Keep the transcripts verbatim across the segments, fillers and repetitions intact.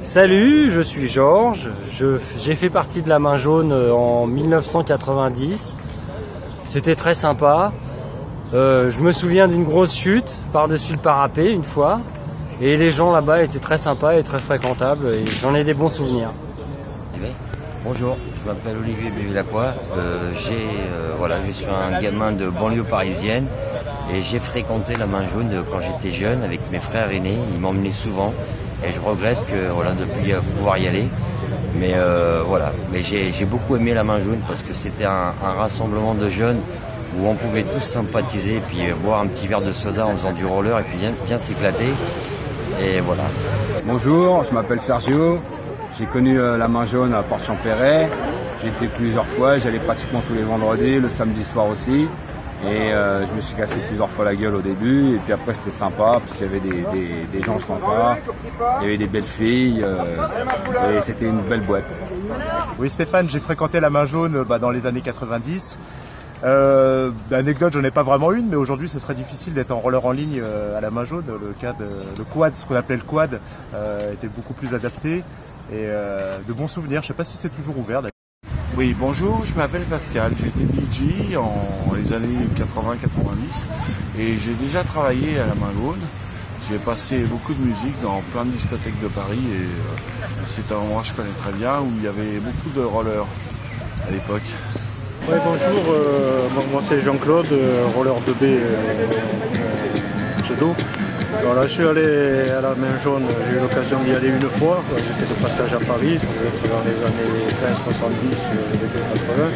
Salut, je suis Georges, j'ai fait partie de la Main Jaune en mille neuf cent quatre-vingt-dix. C'était très sympa. Euh, je me souviens d'une grosse chute par-dessus le parapet une fois. Et les gens là-bas étaient très sympas et très fréquentables et j'en ai des bons souvenirs. Bonjour, je m'appelle Olivier Bévilacqua. Euh, j'ai, euh, voilà, je suis un gamin de banlieue parisienne et j'ai fréquenté la Main Jaune quand j'étais jeune avec mes frères aînés. Ils m'emmenaient souvent et je regrette que voilà, de ne plus pouvoir y aller. Mais euh, voilà, mais j'ai, j'ai beaucoup aimé la Main Jaune parce que c'était un, un rassemblement de jeunes où on pouvait tous sympathiser et puis euh, boire un petit verre de soda en faisant du roller et puis bien, bien s'éclater. Et voilà. Bonjour, je m'appelle Sergio. J'ai connu euh, la Main Jaune à Port-Champéret. J'ai été plusieurs fois, j'allais pratiquement tous les vendredis, le samedi soir aussi. Et euh, je me suis cassé plusieurs fois la gueule au début. Et puis après c'était sympa, parce qu'il y avait des, des, des gens sympas, il y avait des belles filles. Euh, et c'était une belle boîte. Oui Stéphane, j'ai fréquenté la Main Jaune bah, dans les années quatre-vingt-dix. Euh, anecdote, j'en ai pas vraiment une, mais aujourd'hui ce serait difficile d'être en roller en ligne euh, à la Main Jaune. Le, quad, le quad, ce qu'on appelait le quad, euh, était beaucoup plus adapté. Et euh, de bons souvenirs, je sais pas si c'est toujours ouvert d'ailleurs. Oui, bonjour, je m'appelle Pascal, j'ai été D J en les années quatre-vingts quatre-vingt-dix et j'ai déjà travaillé à la Main Jaune. J'ai passé beaucoup de musique dans plein de discothèques de Paris et euh, c'est un endroit que je connais très bien où il y avait beaucoup de rollers à l'époque. Oui, bonjour, euh, bon, moi c'est Jean-Claude, euh, roller deux B euh, Judo. Voilà, je suis allé à la Main Jaune, j'ai eu l'occasion d'y aller une fois, j'étais de passage à Paris, dans les années fin soixante-dix, début quatre-vingts.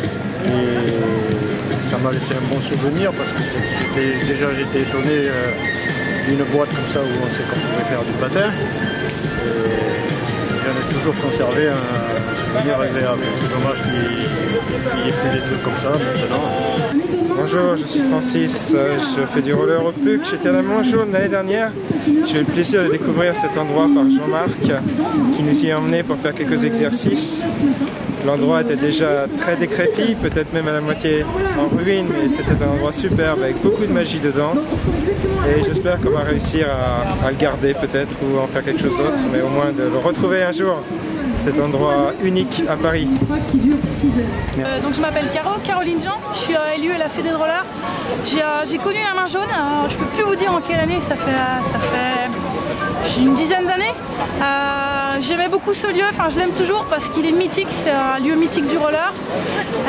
Et ça m'a laissé un bon souvenir parce que j'étais, déjà j'étais étonné euh, d'une boîte comme ça où on sait qu'on pouvait faire du patin. Et j'en ai toujours conservé un, un souvenir agréable. C'est dommage qu'il n'y ait plus des trucs comme ça maintenant. Bonjour, je suis Francis, je fais du roller au Puc, j'étais à la Main Jaune l'année dernière. J'ai eu le plaisir de découvrir cet endroit par Jean-Marc qui nous y a emmenés pour faire quelques exercices. L'endroit était déjà très décrépit, peut-être même à la moitié en ruine, mais c'était un endroit superbe avec beaucoup de magie dedans. Et j'espère qu'on va réussir à, à le garder peut-être ou en faire quelque chose d'autre, mais au moins de le retrouver un jour. Cet endroit unique à Paris. Euh, donc je m'appelle Caro, Caroline Jean, je suis euh, élue à la Fédé de roller. J'ai euh, connu la Main Jaune, euh, je peux plus vous dire en quelle année, ça fait, ça fait une dizaine d'années. Euh, J'aimais beaucoup ce lieu, enfin je l'aime toujours parce qu'il est mythique, c'est un lieu mythique du roller. Euh,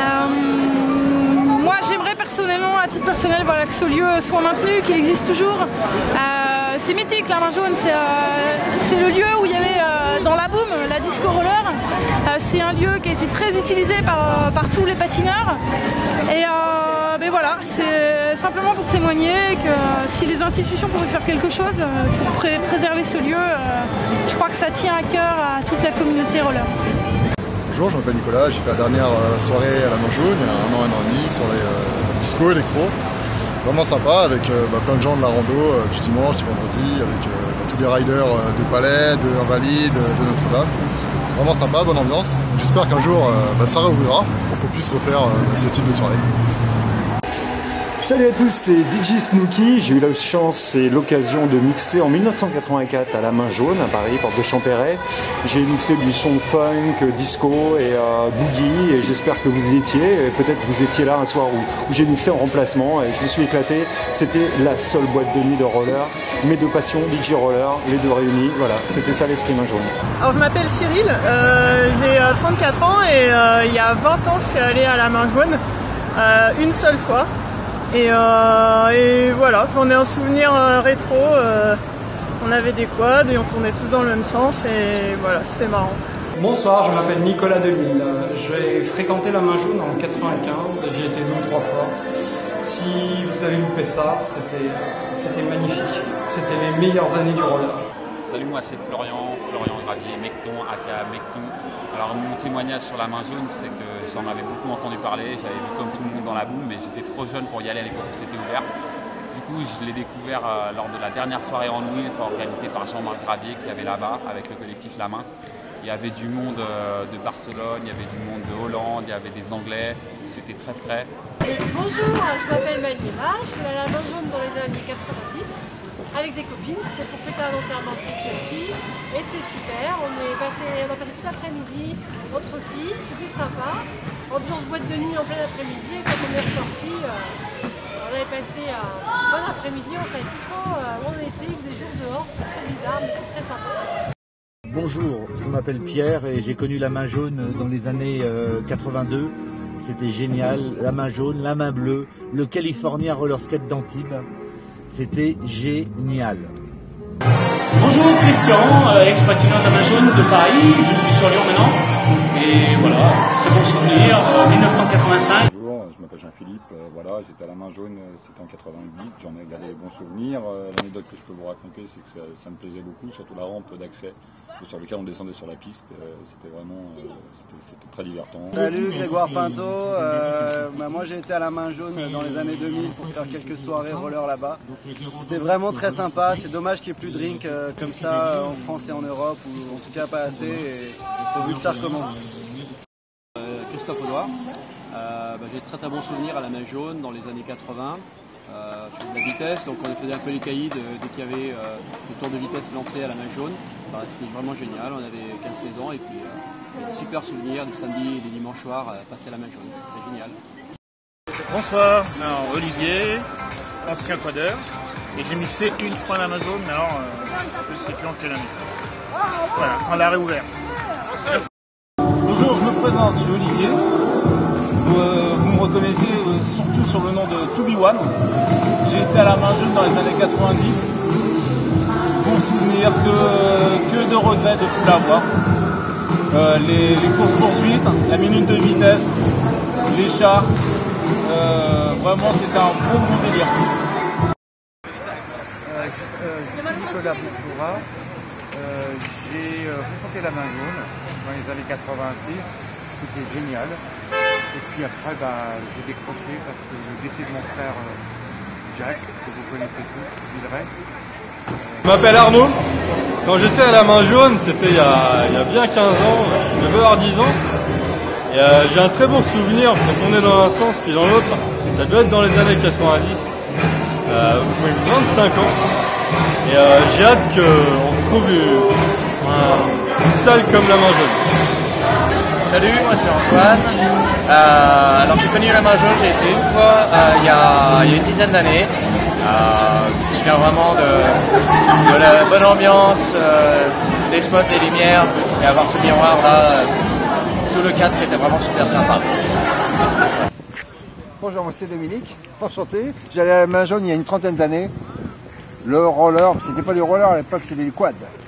moi j'aimerais personnellement, à titre personnel, voilà, que ce lieu soit maintenu, qu'il existe toujours. Euh, c'est mythique la Main Jaune, c'est euh, le lieu où il y avait euh, dans la boom, la disco roller. Euh, c'est un lieu qui a été très utilisé par, par tous les patineurs. Et euh, ben voilà, c'est simplement pour témoigner que si les institutions pouvaient faire quelque chose pour pré préserver ce lieu, euh, je crois que ça tient à cœur à toute la communauté roller. Bonjour, je m'appelle Nicolas, j'ai fait la dernière soirée à la Main Jaune il y a un an, un an et demi, soirée euh, disco, électro. Vraiment sympa avec euh, bah, plein de gens de la rando euh, du dimanche, du vendredi, avec euh, bah, tous les riders euh, de Palais, de Invalides, de Notre-Dame. Vraiment sympa, bonne ambiance. J'espère qu'un jour euh, bah, ça réouvrira pour qu'on puisse refaire euh, ce type de soirée. Salut à tous, c'est D J Snooki. J'ai eu la chance et l'occasion de mixer en mille neuf cent quatre-vingt-quatre à la Main Jaune à Paris, porte de Champéret. J'ai mixé du son funk, disco et euh, boogie et j'espère que vous y étiez. Peut-être que vous étiez là un soir où, où j'ai mixé en remplacement et je me suis éclaté. C'était la seule boîte de nuit de roller. Mes deux passions, D J roller, les deux réunis. Voilà, c'était ça l'esprit Main Jaune. Alors je m'appelle Cyril, euh, j'ai euh, trente-quatre ans et euh, il y a vingt ans je suis allée à la Main Jaune euh, une seule fois. Et, euh, et voilà, j'en ai un souvenir euh, rétro, euh, on avait des quads et on tournait tous dans le même sens et voilà, c'était marrant. Bonsoir, je m'appelle Nicolas Delille, j'ai fréquenté la Main Jaune en quatre-vingt-quinze, j'y ai été deux ou trois fois. Si vous avez loupé ça, c'était magnifique, c'était les meilleures années du roller. Salut, moi c'est Florian, Florian Gravier, Mecton, aka Mecton. Alors mon témoignage sur la Main Jaune, c'est que j'en avais beaucoup entendu parler, j'avais vu comme tout le monde dans la boum, mais j'étais trop jeune pour y aller à l'époque où c'était ouvert. Du coup, je l'ai découvert euh, lors de la dernière soirée en Wheels organisée par Jean-Marc Gravier qui avait là-bas avec le collectif La Main. Il y avait du monde euh, de Barcelone, il y avait du monde de Hollande, il y avait des Anglais, c'était très frais. Bonjour, je m'appelle Manuela, je suis à la Main Jaune dans les années quatre-vingt-dix. avec des copines. C'était pour fêter un enterrement d'une jeune fille et c'était super. On, est passé, on a passé tout l'après-midi entre filles, c'était sympa. Ambiance boîte de nuit en plein après-midi et quand on est ressorti, euh, on avait passé un bon après-midi, on savait plus trop euh, où on était, il faisait jour dehors, c'était très bizarre mais c'était très sympa. Bonjour, je m'appelle Pierre et j'ai connu la main jaune dans les années euh, quatre-vingt-deux. C'était génial, la main jaune, la main bleue, le California Roller Skate d'Antibes. C'était génial. Bonjour Christian, euh, ex-patineur de la main jaune de Paris, je suis sur Lyon maintenant. Et voilà, très bon souvenir, en mille neuf cent quatre-vingt-cinq. Bonjour, je m'appelle Jean-Philippe, euh, voilà, j'étais à la main jaune, c'était en quatre-vingt-huit, j'en ai gardé des bons souvenirs. Euh, L'anecdote que je peux vous raconter, c'est que ça, ça me plaisait beaucoup, surtout la rampe d'accès sur laquelle on descendait sur la piste, euh, c'était vraiment euh, c'était très divertant. Salut, Grégoire Pinto, euh, bah moi j'ai été à la main jaune dans les années deux mille pour faire quelques soirées roller là-bas. C'était vraiment très sympa, c'est dommage qu'il n'y ait plus de drink euh, comme ça en France et en Europe, ou en tout cas pas assez, et pourvu que ça recommence. Euh, Christophe Audouard, euh, bah, j'ai de très très bons souvenirs à la main jaune dans les années quatre-vingt. Euh, sur de la vitesse, donc on faisait un peu les caïds euh, dès qu'il y avait euh, le tour de vitesse lancé à la main jaune. Bah, c'était vraiment génial, on avait quinze seize ans et puis euh, des super souvenirs des samedis et des dimanches soirs euh, passés à la main jaune. C'était génial. Bonsoir, alors, Olivier, ancien quadeur, et j'ai mixé une fois la main jaune, mais alors euh, je sais plus en quelle année. Voilà, quand l'arrêt ouvert. Merci. Bonjour, je me présente, je suis Olivier. Vous, euh, vous me reconnaissez euh, surtout sur le nom de deux B one. J'ai été à la main jaune dans les années quatre-vingt-dix. Bon souvenir, que, que de regrets de ne plus l'avoir. Euh, les, les courses poursuites, la minute de vitesse, les chars, euh, vraiment c'était un bon bon délire. Euh, je, euh, je suis Nicolas Bourgoura. Euh, j'ai euh, fréquenté la main jaune dans les années quatre-vingt-six. C'était génial. Et puis après, bah, j'ai décroché parce que le décès de mon frère euh, Jacques, que vous connaissez tous, Villeray. Euh... Je m'appelle Arnaud. Quand j'étais à la main jaune, c'était il, il y a bien quinze ans, je devais avoir dix ans. Et euh, j'ai un très bon souvenir, quand on est dans un sens puis dans l'autre, ça doit être dans les années quatre-vingt-dix, euh, vingt-cinq ans. Et euh, j'ai hâte qu'on retrouve une, un, une salle comme la main jaune. Salut, moi c'est Antoine. Euh, alors j'ai connu la main jaune, j'ai été une fois euh, il, y a, il y a une dizaine d'années. Euh, je me souviens vraiment de, de la bonne ambiance, euh, des spots, des lumières, et avoir ce miroir là, euh, tout le cadre qui était vraiment super sympa. Bonjour, moi c'est Dominique, enchanté. J'allais à la main jaune il y a une trentaine d'années. Le roller, c'était pas du roller à l'époque, c'était du quad.